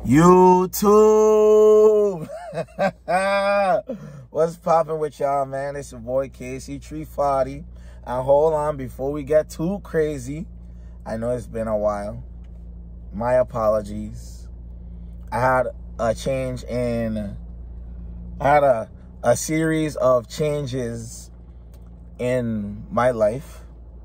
YouTube. What's poppin' with y'all, man? It's your boy KC340. And hold on, before we get too crazy, I know it's been a while. My apologies. I had a change in, I had a series of changes in my life.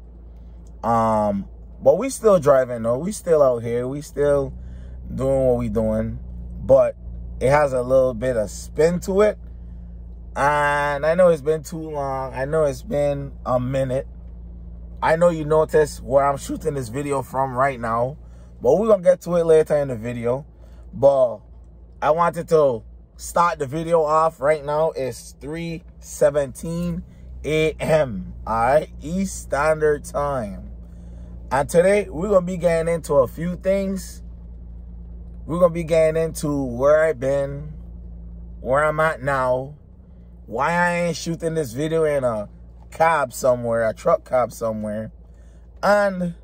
But we still driving though. We still out here. We still doing what we doing. But it has a little bit of spin to it. And I know it's been too long. I know it's been a minute. I know you notice where I'm shooting this video from right now. But we're going to get to it later in the video. But I wanted to start the video off right now. It's 3:17 a.m. Alright, East Standard Time. And today we're going to be getting into a few things. We're going to be getting into where I've been, where I'm at now, why I ain't shooting this video in a cab somewhere, a truck cab somewhere, and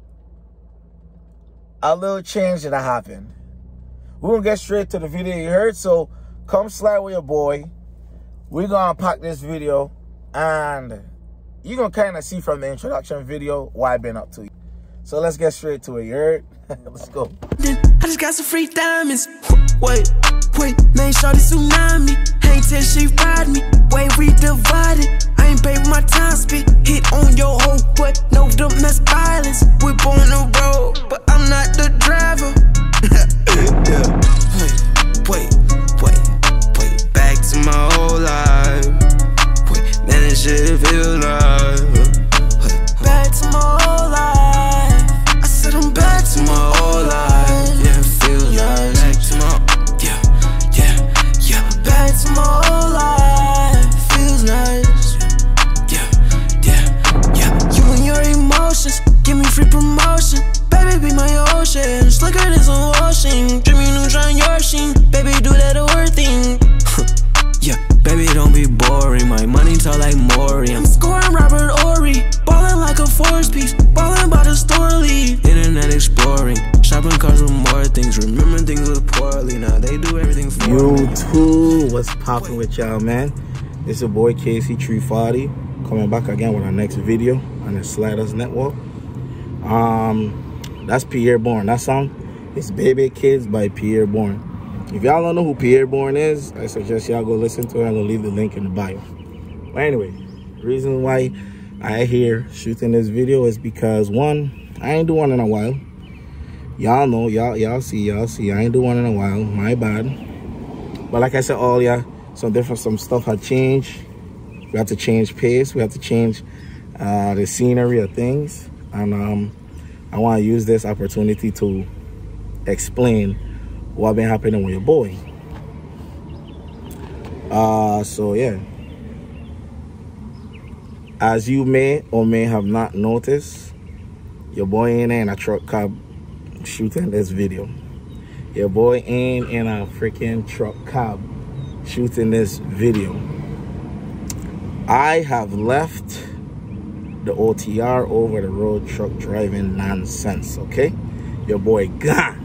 a little change that happened. We're going to get straight to the video you heard, so come slide with your boy. We're going to unpack this video, and you're going to kind of see from the introduction video what I've been up to. So let's get straight to it, you heard? Let's go. I just got some free diamonds. Wait, man, shorty tsunami. Ain't tell she ride me. Way we divided. I ain't paid with my time spent. Hit on your hoe, but no domestic violence. Whip on the road, but I'm not the driver. Wait. Back to my old life. Wait, man, this shit feel like. Back to my old life. I said I'm back to my old life. Yeah, feel like back to my, yeah. Back to my old life. Feels nice. Yeah. You and your emotions, give me free promotion. Baby, be my ocean. Slicker than some ocean. Dream you new trying your sheen. Baby, do that word thing. Yeah, baby, don't be boring. My money talk like Maury. I'm scoring Robert Ory. Ballin' like a force piece. Ballin' by the store leave. Internet exploring. Shopping cars with more things. Remembering things with poorly. Now they do everything for me. YouTube, what's poppin' with y'all, man? It's your boy KC340 coming back again with our next video on the Sliders Network. That's Pierre Bourne. That song is Baby Kids by Pierre Bourne. If y'all don't know who Pierre Bourne is, I suggest y'all go listen to it. I'm gonna leave the link in the bio. But anyway, the reason why I here shooting this video is because, one, I ain't do one in a while. Y'all know, y'all see, I ain't do one in a while. My bad. But like I said earlier, some stuff had changed. We have to change pace. We have to change the scenery of things. And I want to use this opportunity to explain what been happening with your boy. So yeah, as you may or may have not noticed, your boy ain't in a truck cab shooting this video. Your boy ain't in a freaking truck cab shooting this video. I have left the OTR, over the road truck driving nonsense, okay? Your boy gone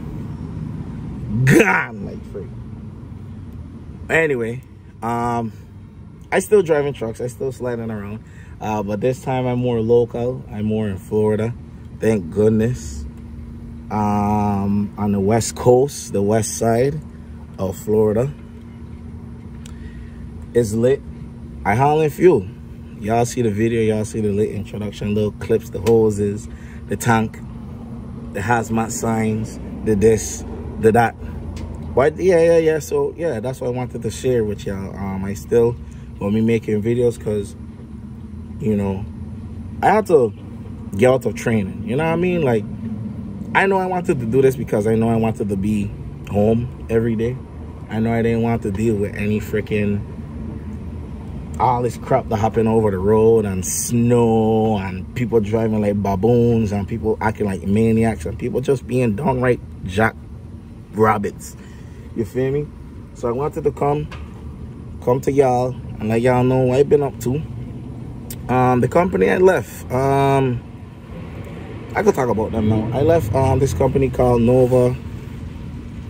like free. Anyway, I still driving trucks. I still sliding around, but this time I'm more local. I'm more in Florida, thank goodness. On the west coast, the west side of Florida. It's lit. I hauling fuel. Y'all see the video, y'all see the lit introduction, little clips, the hoses, the tank, the hazmat signs, the this, the that. But yeah. So yeah, that's what I wanted to share with y'all. I still will be making videos because, you know, I had to get out of training. You know what I mean? Like, I know I wanted to do this because I know I wanted to be home every day. I know I didn't want to deal with any freaking all this crap that happened over the road, and snow, and people driving like baboons, and people acting like maniacs, and people just being downright jack rabbits. You feel me? So I wanted to come to y'all and let y'all know what I've been up to. The company I left, I could talk about them now. I left this company called Nova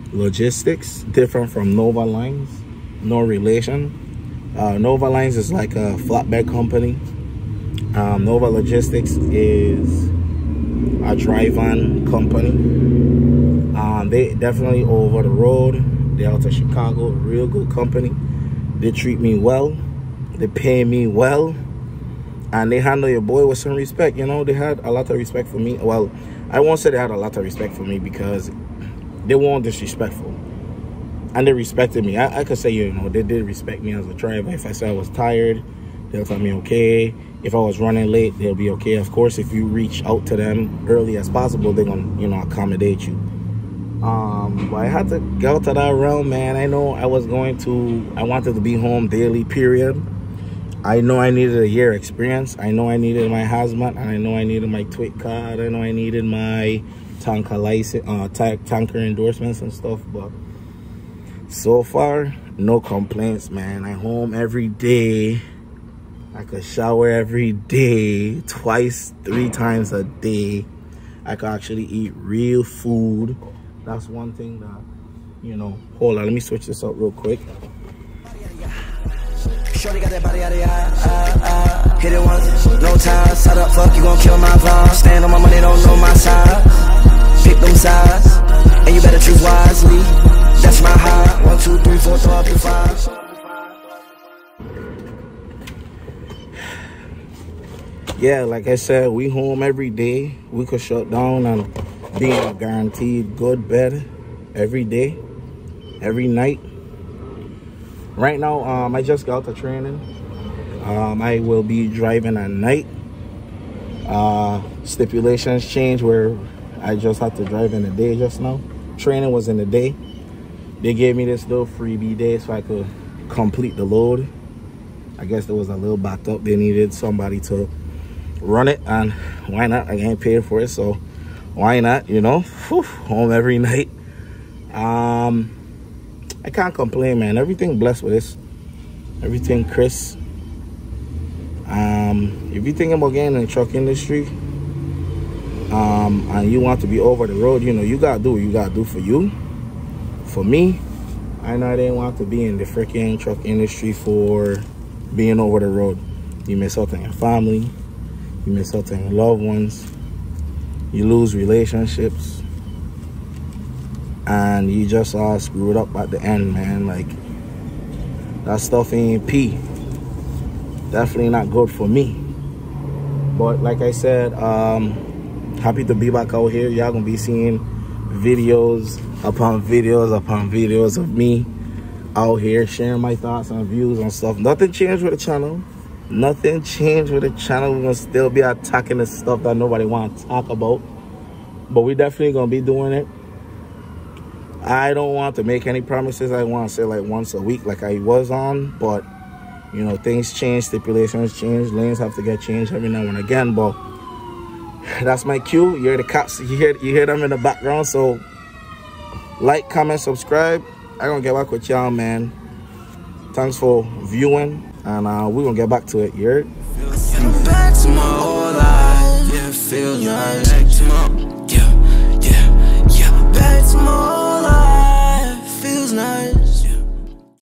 Logistics, different from Nova Lines, no relation. Nova Lines is like a flatbed company. Nova Logistics is a drive-on company. They definitely over the road. They're out of Chicago, real good company. They treat me well, they pay me well, and they handle your boy with some respect. You know, they had a lot of respect for me. Well, I won't say they had a lot of respect for me because they weren't disrespectful, and they respected me. I could say, you know, they did respect me as a driver. If I said I was tired, they'll tell me okay. If I was running late, they'll be okay. Of course, if you reach out to them early as possible, they're gonna, you know, accommodate you. But I had to get out of that realm, man. I know I wanted to be home daily, period. I know I needed a year experience. I know I needed my hazmat, and I know I needed my TWIC card. I know I needed my tanker license, tanker endorsements and stuff. But so far, no complaints, man. I'm home every day. I could shower every day, 2-3 times a day. I could actually eat real food. That's one thing that, you know, hold on, let me switch this up real quick. Shorty got that body out of your eye. Hit it once, no time. Set up, fuck, you gon' kill my vibe. Stand on my money, don't know my side. Pick them sides, and you better choose wisely. That's my high. 1, 2, 3, 4, throw up to 5. Yeah, like I said, we home every day. We could shut down and be in a guaranteed good bed every day, every night. Right now, I just got out of training. I will be driving at night. Stipulations change where I just had to drive in the day just now. Training was in the day. They gave me this little freebie day so I could complete the load. I guess there was a little backed up. They needed somebody to run it, and why not? I ain't paid for it, so why not, you know? Whew, home every night. I can't complain, man. Everything blessed with this. Everything crisp. If you're thinking about getting in the truck industry, and you want to be over the road, you know, you gotta do what you gotta do for you. For me, I know I didn't want to be in the freaking truck industry for being over the road. You miss out on your family. You miss out on your loved ones. You lose relationships. And you just all screwed up at the end, man. Like, that stuff ain't P. Definitely not good for me. But like I said, happy to be back out here. Y'all gonna be seeing videos upon videos upon videos of me out here sharing my thoughts and views on stuff. Nothing changed with the channel. Nothing changed with the channel. We're gonna still be attacking the stuff that nobody want to talk about, but we definitely gonna be doing it. I don't want to make any promises. I want to say like once a week like I was on, but you know, things change, stipulations change, lanes have to get changed every now and again. But that's my cue. You hear the cops, you hear them in the background. So like, comment, subscribe. I'm gonna get back with y'all, man. Thanks for viewing, and we're gonna get back to it. You heard? Back to my old life. Yeah, feel like back to my, yeah. Back to my old life. Feels nice.